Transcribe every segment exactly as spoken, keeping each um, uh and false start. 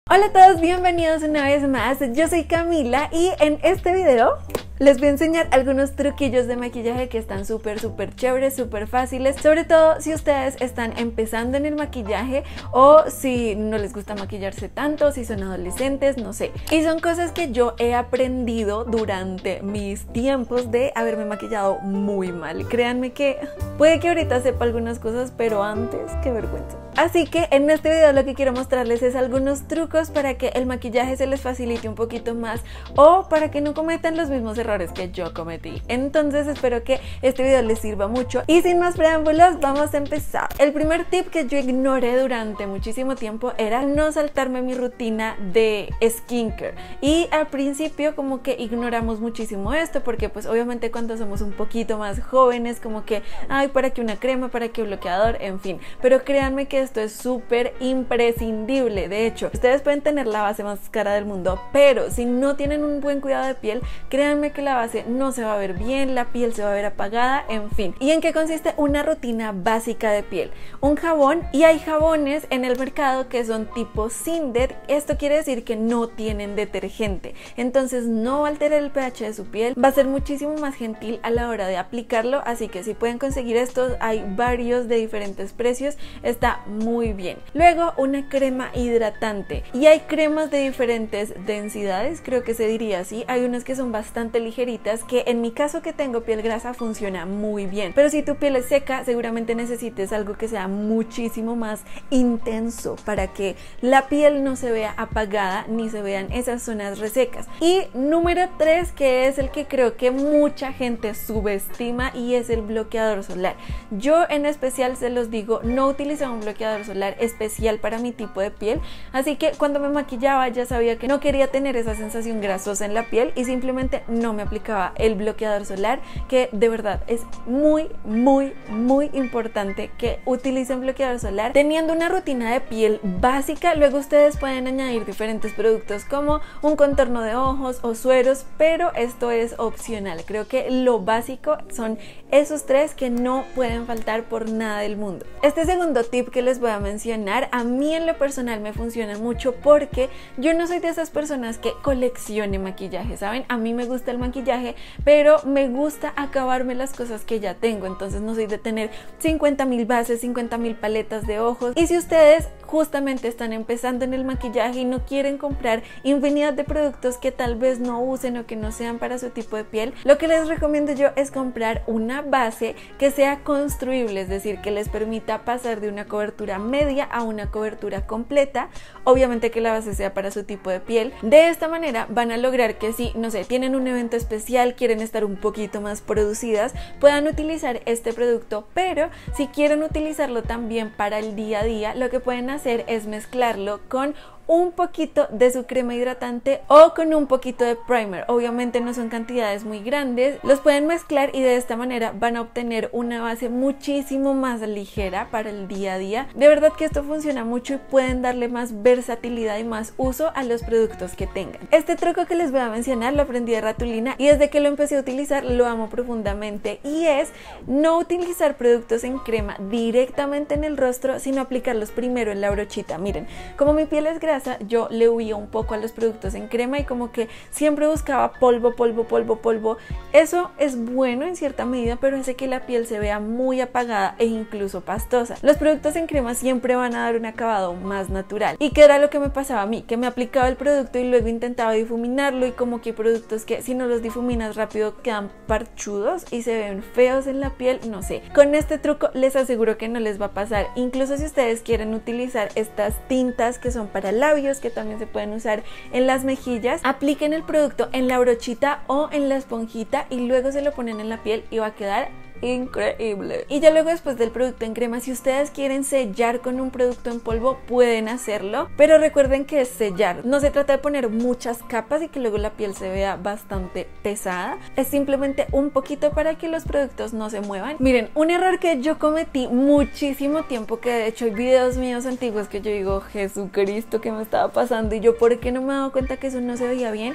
Hola a todos, bienvenidos una vez más. Yo soy Camila y en este video les voy a enseñar algunos truquillos de maquillaje que están súper súper chéveres, súper fáciles, sobre todo si ustedes están empezando en el maquillaje o si no les gusta maquillarse tanto, si son adolescentes, no sé. Y son cosas que yo he aprendido durante mis tiempos de haberme maquillado muy mal. Créanme que puede que ahorita sepa algunas cosas, pero antes, qué vergüenza. Así que en este video lo que quiero mostrarles es algunos trucos para que el maquillaje se les facilite un poquito más o para que no cometan los mismos errores que yo cometí. Entonces espero que este video les sirva mucho y sin más preámbulos vamos a empezar. El primer tip que yo ignoré durante muchísimo tiempo era no saltarme mi rutina de skincare, y al principio como que ignoramos muchísimo esto porque pues obviamente cuando somos un poquito más jóvenes como que ay, para que una crema, para que un bloqueador, en fin, pero créanme que esto es súper imprescindible. De hecho, ustedes pueden tener la base más cara del mundo, pero si no tienen un buen cuidado de piel, créanme que la base no se va a ver bien, la piel se va a ver apagada, en fin. ¿Y en qué consiste una rutina básica de piel? Un jabón, y hay jabones en el mercado que son tipo Cinder. Esto quiere decir que no tienen detergente, entonces no va a alterar el pH de su piel, va a ser muchísimo más gentil a la hora de aplicarlo, así que si pueden conseguir estos, hay varios de diferentes precios, está muy bien. Luego una crema hidratante, y hay cremas de diferentes densidades, creo que se diría así. Hay unas que son bastante ligeritas, que en mi caso que tengo piel grasa funciona muy bien, pero si tu piel es seca seguramente necesites algo que sea muchísimo más intenso para que la piel no se vea apagada ni se vean esas zonas resecas. Y número tres, que es el que creo que mucha gente subestima, y es el bloqueador solar. Yo en especial se los digo, no utilizaba un bloqueador solar especial para mi tipo de piel, así que cuando me maquillaba ya sabía que no quería tener esa sensación grasosa en la piel y simplemente no me aplicaba el bloqueador solar, que de verdad es muy muy muy importante que utilicen bloqueador solar teniendo una rutina de piel básica. Luego ustedes pueden añadir diferentes productos como un contorno de ojos o sueros, pero esto es opcional. Creo que lo básico son esos tres que no pueden faltar por nada del mundo. Este segundo tip que les voy a mencionar, a mí en lo personal me funciona mucho porque yo no soy de esas personas que coleccione maquillaje, ¿saben? A mí me gusta el maquillaje, pero me gusta acabarme las cosas que ya tengo, entonces no soy de tener cincuenta mil bases, cincuenta mil paletas de ojos. Y si ustedes justamente están empezando en el maquillaje y no quieren comprar infinidad de productos que tal vez no usen o que no sean para su tipo de piel, lo que les recomiendo yo es comprar una base que sea construible, es decir, que les permita pasar de una cobertura media a una cobertura completa, obviamente que la base sea para su tipo de piel. De esta manera van a lograr que si, no sé, tienen un evento especial, quieren estar un poquito más producidas, puedan utilizar este producto, pero si quieren utilizarlo también para el día a día, lo que pueden hacer es mezclarlo con un poquito de su crema hidratante o con un poquito de primer. Obviamente no son cantidades muy grandes, los pueden mezclar y de esta manera van a obtener una base muchísimo más ligera para el día a día. De verdad que esto funciona mucho y pueden darle más versatilidad y más uso a los productos que tengan. Este truco que les voy a mencionar lo aprendí de Ratulina y desde que lo empecé a utilizar lo amo profundamente, y es no utilizar productos en crema directamente en el rostro, sino aplicarlos primero en la brochita. Miren, como mi piel es grasa, yo le huía un poco a los productos en crema y como que siempre buscaba polvo, polvo, polvo, polvo. Eso es bueno en cierta medida, pero hace que la piel se vea muy apagada e incluso pastosa. Los productos en crema siempre van a dar un acabado más natural. ¿Y qué era lo que me pasaba a mí? Que me aplicaba el producto y luego intentaba difuminarlo, y como que hay productos que si no los difuminas rápido quedan parchudos y se ven feos en la piel, no sé. Con este truco les aseguro que no les va a pasar. Incluso si ustedes quieren utilizar estas tintas que son para labios, que también se pueden usar en las mejillas, apliquen el producto en la brochita o en la esponjita y luego se lo ponen en la piel y va a quedar increíble. Y ya luego, después del producto en crema, si ustedes quieren sellar con un producto en polvo pueden hacerlo, pero recuerden que es sellar, no se trata de poner muchas capas y que luego la piel se vea bastante pesada, es simplemente un poquito para que los productos no se muevan. Miren, un error que yo cometí muchísimo tiempo, que de hecho hay videos míos antiguos que yo digo, Jesucristo, ¿qué me estaba pasando? Y yo, ¿por qué no me he dado cuenta que eso no se veía bien?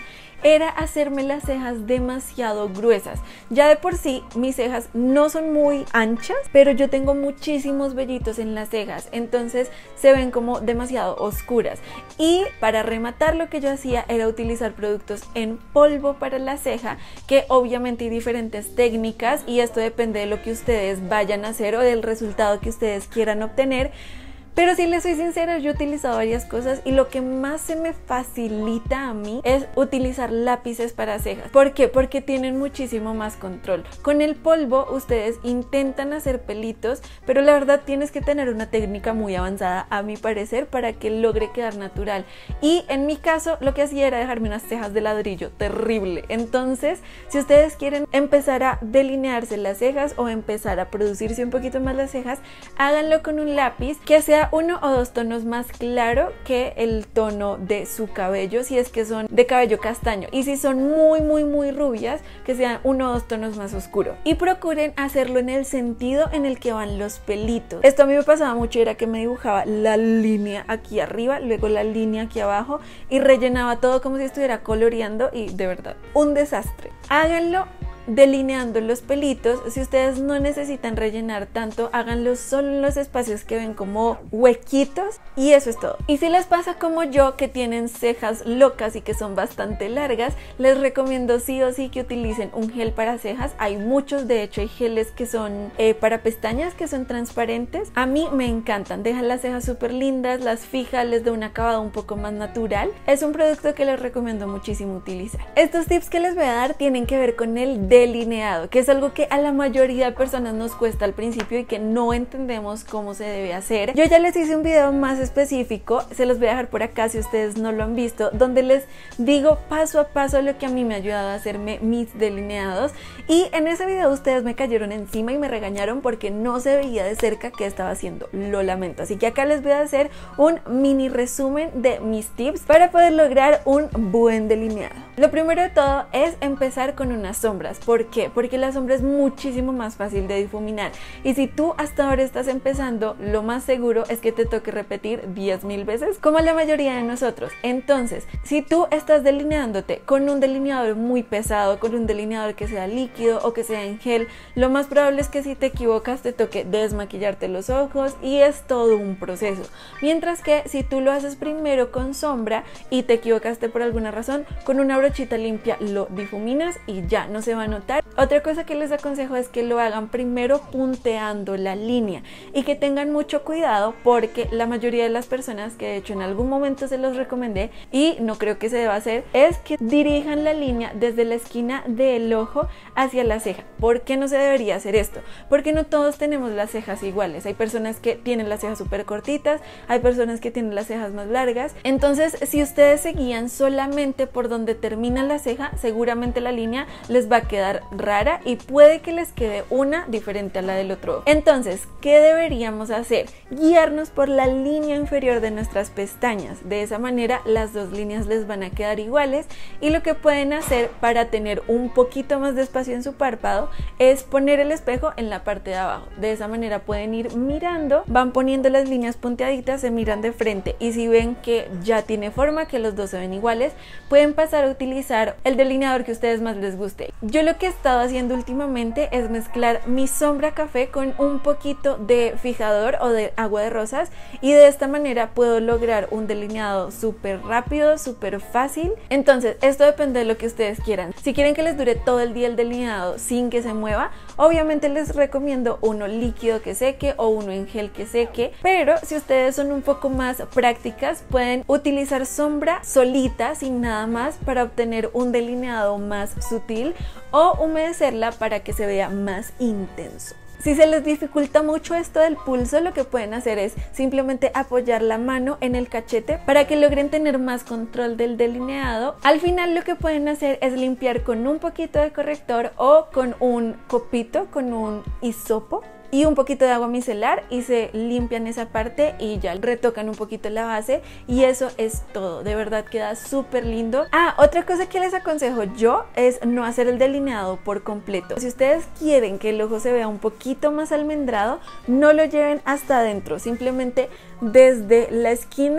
era hacerme las cejas demasiado gruesas. Ya de por sí mis cejas no son muy anchas, pero yo tengo muchísimos vellitos en las cejas, entonces se ven como demasiado oscuras. Y para rematar, lo que yo hacía era utilizar productos en polvo para la ceja, que obviamente hay diferentes técnicas y esto depende de lo que ustedes vayan a hacer o del resultado que ustedes quieran obtener. Pero si les soy sincera, yo he utilizado varias cosas y lo que más se me facilita a mí es utilizar lápices para cejas. ¿Por qué? Porque tienen muchísimo más control. Con el polvo ustedes intentan hacer pelitos, pero la verdad tienes que tener una técnica muy avanzada, a mi parecer, para que logre quedar natural. Y en mi caso lo que hacía era dejarme unas cejas de ladrillo, terrible. Entonces, si ustedes quieren empezar a delinearse las cejas o empezar a producirse un poquito más las cejas, háganlo con un lápiz que sea uno o dos tonos más claro que el tono de su cabello, si es que son de cabello castaño, y si son muy muy muy rubias, que sean uno o dos tonos más oscuro. Y procuren hacerlo en el sentido en el que van los pelitos. Esto a mí me pasaba mucho, era que me dibujaba la línea aquí arriba, luego la línea aquí abajo y rellenaba todo como si estuviera coloreando, y de verdad, un desastre. Háganlo delineando los pelitos. Si ustedes no necesitan rellenar tanto, háganlo solo en los espacios que ven como huequitos, y eso es todo. Y si les pasa como yo, que tienen cejas locas y que son bastante largas, les recomiendo sí o sí que utilicen un gel para cejas. Hay muchos, de hecho hay geles que son eh, para pestañas, que son transparentes. A mí me encantan, dejan las cejas súper lindas, las fija, les da un acabado un poco más natural. Es un producto que les recomiendo muchísimo utilizar. Estos tips que les voy a dar tienen que ver con el delineado, que es algo que a la mayoría de personas nos cuesta al principio y que no entendemos cómo se debe hacer. Yo ya les hice un video más específico, se los voy a dejar por acá si ustedes no lo han visto, donde les digo paso a paso lo que a mí me ha ayudado a hacerme mis delineados, y en ese video ustedes me cayeron encima y me regañaron porque no se veía de cerca qué estaba haciendo. Lo lamento, así que acá les voy a hacer un mini resumen de mis tips para poder lograr un buen delineado. Lo primero de todo es empezar con unas sombras. ¿Por qué? Porque la sombra es muchísimo más fácil de difuminar, y si tú hasta ahora estás empezando, lo más seguro es que te toque repetir diez mil veces, como la mayoría de nosotros. Entonces, si tú estás delineándote con un delineador muy pesado, con un delineador que sea líquido o que sea en gel, lo más probable es que si te equivocas te toque desmaquillarte los ojos, y es todo un proceso. Mientras que si tú lo haces primero con sombra y te equivocaste por alguna razón, con una brochita limpia lo difuminas y ya no se va a notar. Otra cosa que les aconsejo es que lo hagan primero punteando la línea, y que tengan mucho cuidado, porque la mayoría de las personas, que de hecho en algún momento se los recomendé y no creo que se deba hacer, es que dirijan la línea desde la esquina del ojo hacia la ceja. ¿Por qué no se debería hacer esto? Porque no todos tenemos las cejas iguales. Hay personas que tienen las cejas súper cortitas, hay personas que tienen las cejas más largas. Entonces, si ustedes se guían solamente por donde termina la ceja, seguramente la línea les va a quedar rara y puede que les quede una diferente a la del otro. Entonces, ¿qué deberíamos hacer? Guiarnos por la línea inferior de nuestras pestañas. De esa manera las dos líneas les van a quedar iguales, y lo que pueden hacer para tener un poquito más de espacio en su párpado es poner el espejo en la parte de abajo. De esa manera pueden ir mirando, van poniendo las líneas punteaditas, se miran de frente, y si ven que ya tiene forma, que los dos se ven iguales, pueden pasar a utilizar el delineador que a ustedes más les guste. Yo lo que he estado haciendo últimamente es mezclar mi sombra café con un poquito de fijador o de agua de rosas, y de esta manera puedo lograr un delineado súper rápido, súper fácil. Entonces, esto depende de lo que ustedes quieran. Si quieren que les dure todo el día el delineado sin que se mueva, obviamente les recomiendo uno líquido que seque o uno en gel que seque, pero si ustedes son un poco más prácticas, pueden utilizar sombra solita sin nada más para obtener un delineado más sutil, o humedecerla para que se vea más intenso. Si se les dificulta mucho esto del pulso, lo que pueden hacer es simplemente apoyar la mano en el cachete para que logren tener más control del delineado. Al final lo que pueden hacer es limpiar con un poquito de corrector o con un copito, con un hisopo y un poquito de agua micelar, y se limpian esa parte y ya retocan un poquito la base, y eso es todo. De verdad queda súper lindo. Ah, otra cosa que les aconsejo yo es no hacer el delineado por completo. Si ustedes quieren que el ojo se vea un poquito más almendrado, no lo lleven hasta adentro, simplemente desde la esquina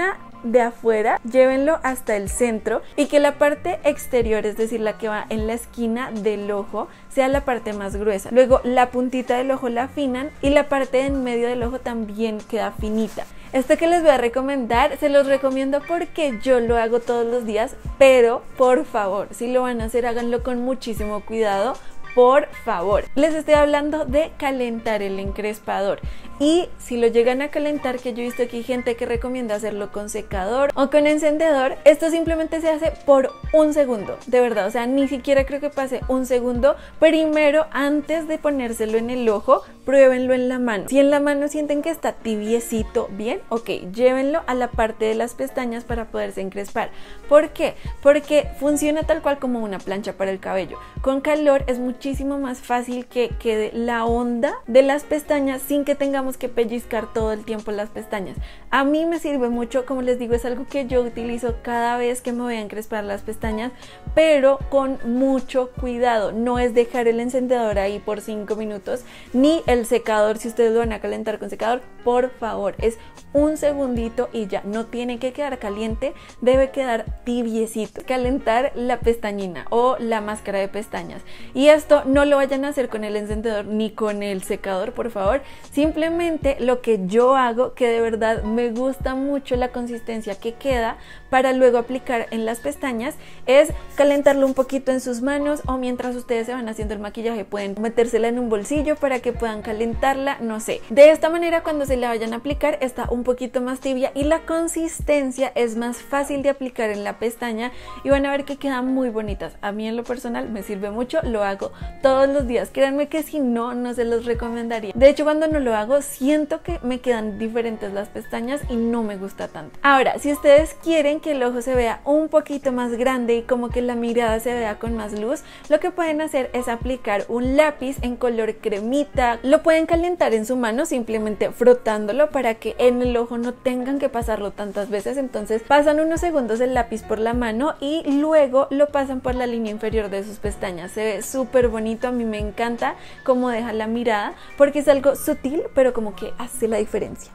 de afuera, llévenlo hasta el centro y que la parte exterior, es decir, la que va en la esquina del ojo, sea la parte más gruesa. Luego la puntita del ojo la afinan y la parte en medio del ojo también queda finita. Esto que les voy a recomendar, se los recomiendo porque yo lo hago todos los días, pero por favor, si lo van a hacer, háganlo con muchísimo cuidado. Por favor, les estoy hablando de calentar el encrespador y si lo llegan a calentar, que yo he visto aquí gente que recomienda hacerlo con secador o con encendedor, esto simplemente se hace por un segundo, de verdad, o sea, ni siquiera creo que pase un segundo. Primero, antes de ponérselo en el ojo, pruébenlo en la mano. Si en la mano sienten que está tibiecito, bien, ok, llévenlo a la parte de las pestañas para poderse encrespar. ¿Por qué? Porque funciona tal cual como una plancha para el cabello. Con calor es muchísimo muchísimo más fácil que quede la onda de las pestañas sin que tengamos que pellizcar todo el tiempo las pestañas. A mí me sirve mucho, como les digo, es algo que yo utilizo cada vez que me voy a encrespar las pestañas, pero con mucho cuidado. No es dejar el encendedor ahí por cinco minutos, ni el secador, si ustedes lo van a calentar con secador, por favor, es un segundito y ya, no tiene que quedar caliente, debe quedar tibiecito. Calentar la pestañina o la máscara de pestañas, y esto no lo vayan a hacer con el encendedor ni con el secador, por favor. Simplemente lo que yo hago, que de verdad me gusta mucho la consistencia que queda para luego aplicar en las pestañas, es calentarlo un poquito en sus manos, o mientras ustedes se van haciendo el maquillaje pueden metérsela en un bolsillo para que puedan calentarla, no sé. De esta manera, cuando se la vayan a aplicar, está un poquito más tibia y la consistencia es más fácil de aplicar en la pestaña y van a ver que quedan muy bonitas. A mí en lo personal me sirve mucho, lo hago todos los días. Créanme que si no, no se los recomendaría. De hecho, cuando no lo hago, siento que me quedan diferentes las pestañas y no me gusta tanto. Ahora, si ustedes quieren que el ojo se vea un poquito más grande y como que la mirada se vea con más luz, lo que pueden hacer es aplicar un lápiz en color cremita. Lo pueden calentar en su mano simplemente frotándolo para que en el ojo no tengan que pasarlo tantas veces. Entonces pasan unos segundos el lápiz por la mano y luego lo pasan por la línea inferior de sus pestañas. Se ve súper bonito, a mí me encanta cómo deja la mirada porque es algo sutil pero como que hace la diferencia.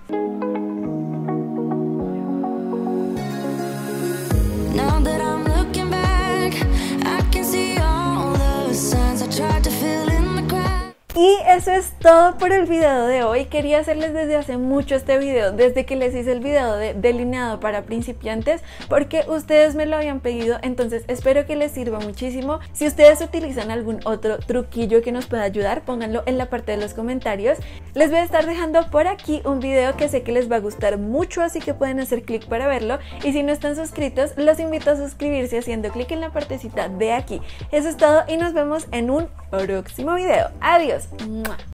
Now that I'm looking back, I can see all the signs I tried to fill in the cracks. Y eso es todo por el video de hoy. Quería hacerles desde hace mucho este video, desde que les hice el video de delineado para principiantes, porque ustedes me lo habían pedido, entonces espero que les sirva muchísimo. Si ustedes utilizan algún otro truquillo que nos pueda ayudar, pónganlo en la parte de los comentarios. Les voy a estar dejando por aquí un video que sé que les va a gustar mucho, así que pueden hacer clic para verlo, y si no están suscritos, los invito a suscribirse haciendo clic en la partecita de aquí. Eso es todo y nos vemos en un próximo video. Adiós.